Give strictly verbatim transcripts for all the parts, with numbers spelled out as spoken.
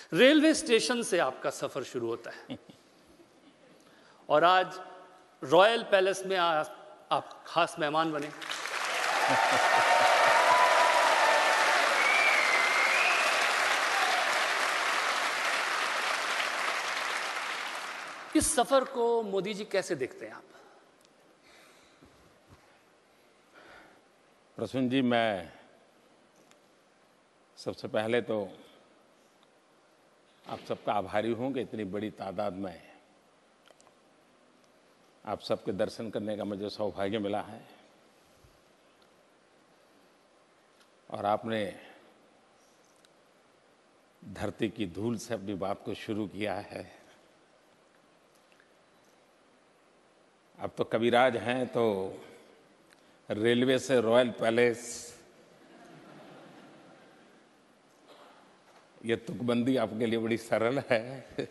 Railway station से आपका सफर शुरू होता है और आज रॉयल पैलेस में आ, आप खास मेहमान बने। इस सफर को मोदी जी कैसे देखते हैं आप? प्रसून जी, मैं सबसे पहले तो आप सबका आभारी हूं कि इतनी बड़ी तादाद में आप सबके दर्शन करने का मुझे सौभाग्य मिला है और आपने धरती की धूल से अपनी बात को शुरू किया है। अब तो कविराज हैं तो रेलवे से रॉयल पैलेस, ये तुकबंदी आपके लिए बड़ी सरल है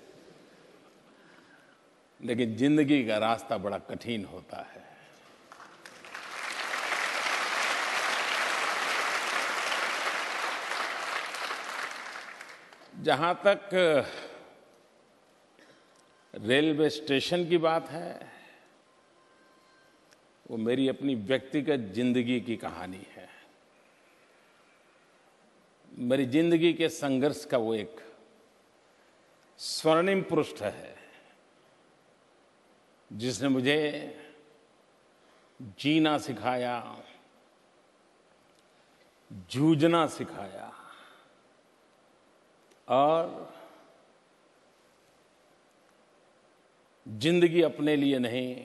लेकिन जिंदगी का रास्ता बड़ा कठिन होता है। जहां तक रेलवे स्टेशन की बात है, वो मेरी अपनी व्यक्तिगत जिंदगी की कहानी है। मेरी जिंदगी के संघर्ष का वो एक स्वर्णिम पृष्ठ है जिसने मुझे जीना सिखाया, जूझना सिखाया और जिंदगी अपने लिए नहीं,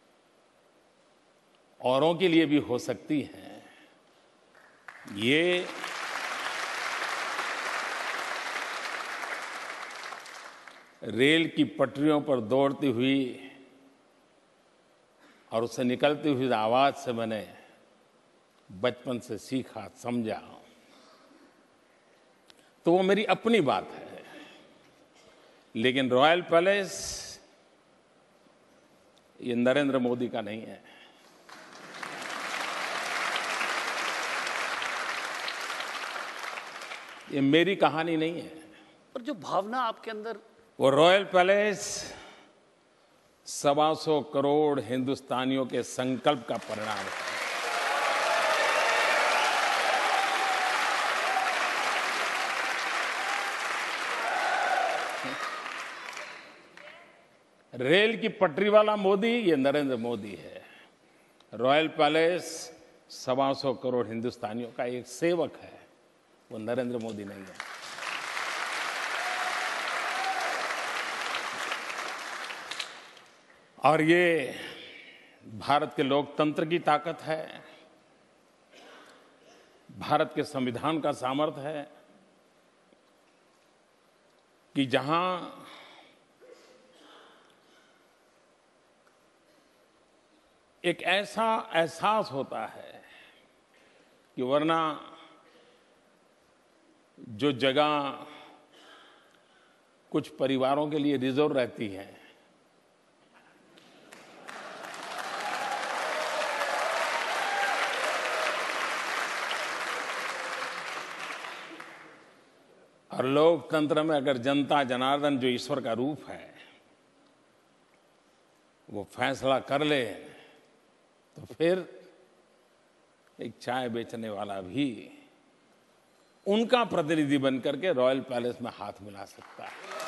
औरों के लिए भी हो सकती है, ये रेल की पटरियों पर दौड़ती हुई और उससे निकलती हुई आवाज से मैंने बचपन से सीखा, समझा। तो वो मेरी अपनी बात है। लेकिन रॉयल पैलेस ये नरेंद्र मोदी का नहीं है। ये मेरी कहानी नहीं है। पर जो भावना आपके अंदर, वो रॉयल पैलेस सवा सौ करोड़ हिंदुस्तानियों के संकल्प का परिणाम है। रेल की पटरी वाला मोदी ये नरेंद्र मोदी है। रॉयल पैलेस सवा सौ करोड़ हिंदुस्तानियों का एक सेवक है, वो नरेंद्र मोदी नहीं है। और ये भारत के लोकतंत्र की ताकत है, भारत के संविधान का सामर्थ्य है कि जहां एक ऐसा एहसास होता है कि वरना जो जगह कुछ परिवारों के लिए रिजर्व रहती है, और लोकतंत्र में अगर जनता जनार्दन जो ईश्वर का रूप है वो फैसला कर ले तो फिर एक चाय बेचने वाला भी उनका प्रतिनिधि बनकर के रॉयल पैलेस में हाथ मिला सकता है।